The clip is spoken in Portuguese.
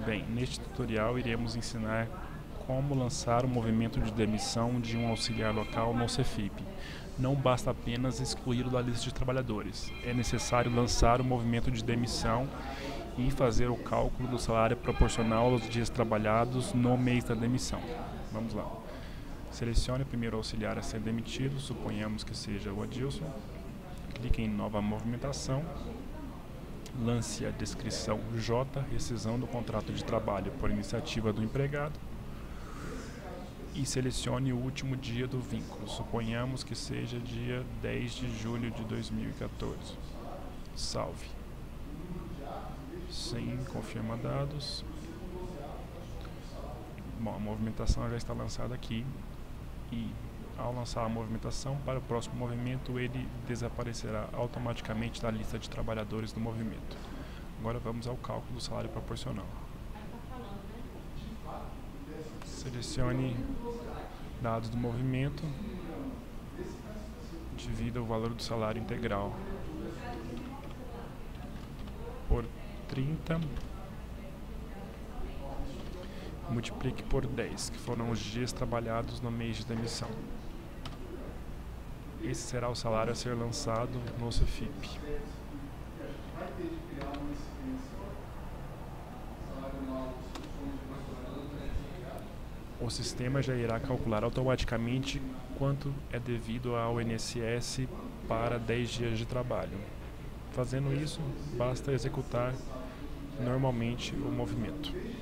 Bem, neste tutorial iremos ensinar como lançar o movimento de demissão de um auxiliar local no Cefip. Não basta apenas excluí-lo da lista de trabalhadores, é necessário lançar o movimento de demissão e fazer o cálculo do salário proporcional aos dias trabalhados no mês da demissão. Vamos lá. Selecione o primeiro auxiliar a ser demitido, suponhamos que seja o Adilson. Clique em Nova Movimentação. Lance a descrição J, rescisão do contrato de trabalho por iniciativa do empregado. E selecione o último dia do vínculo, suponhamos que seja dia 10 de julho de 2014. Salve. Sim, confirma dados. Bom, a movimentação já está lançada aqui. E ao lançar a movimentação, para o próximo movimento ele desaparecerá automaticamente da lista de trabalhadores do movimento. Agora vamos ao cálculo do salário proporcional. Selecione dados do movimento, divida o valor do salário integral por 30, multiplique por 10, que foram os dias trabalhados no mês de demissão. Esse será o salário a ser lançado no Cefip. O sistema já irá calcular automaticamente quanto é devido ao INSS para 10 dias de trabalho. Fazendo isso, basta executar normalmente o movimento.